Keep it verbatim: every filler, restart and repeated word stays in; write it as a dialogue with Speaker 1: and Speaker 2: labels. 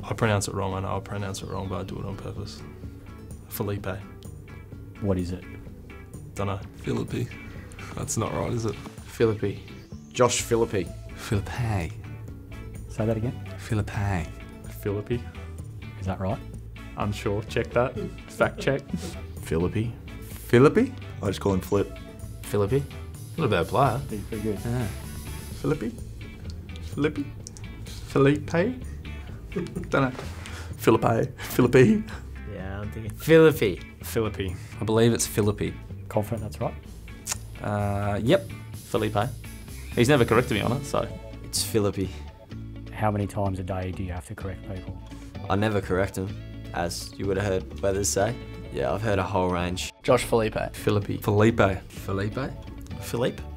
Speaker 1: I pronounce it wrong, I know I pronounce it wrong, but I do it on purpose. Felipe.
Speaker 2: What is it?
Speaker 1: Dunno.
Speaker 3: Philippi. That's not right, is it?
Speaker 4: Philippi. Josh Philippi.
Speaker 3: Philippi.
Speaker 2: Say that again.
Speaker 3: Philippi.
Speaker 5: Philippi.
Speaker 2: Is that right?
Speaker 5: Unsure. Check that. Fact check.
Speaker 4: Philippi.
Speaker 6: Philippi? I just call him Flip.
Speaker 4: Philippi. Not a bad player.
Speaker 2: Pretty, pretty good.
Speaker 4: Yeah.
Speaker 6: Philippi? Philippi? Felipe? Dunno. Philippi. Philippi?
Speaker 4: Yeah, I'm thinking Philippi.
Speaker 5: Philippi.
Speaker 3: I believe it's Philippi.
Speaker 2: Confident that's right?
Speaker 5: Uh, yep. Felipe. He's never corrected me on it, so.
Speaker 4: It's Philippi.
Speaker 2: How many times a day do you have to correct people?
Speaker 4: I never correct him, as you would have heard Weathers say. Yeah, I've heard a whole range.
Speaker 7: Josh Felipe.
Speaker 4: Philippi.
Speaker 3: Felipe.
Speaker 4: Philippe? Philippe?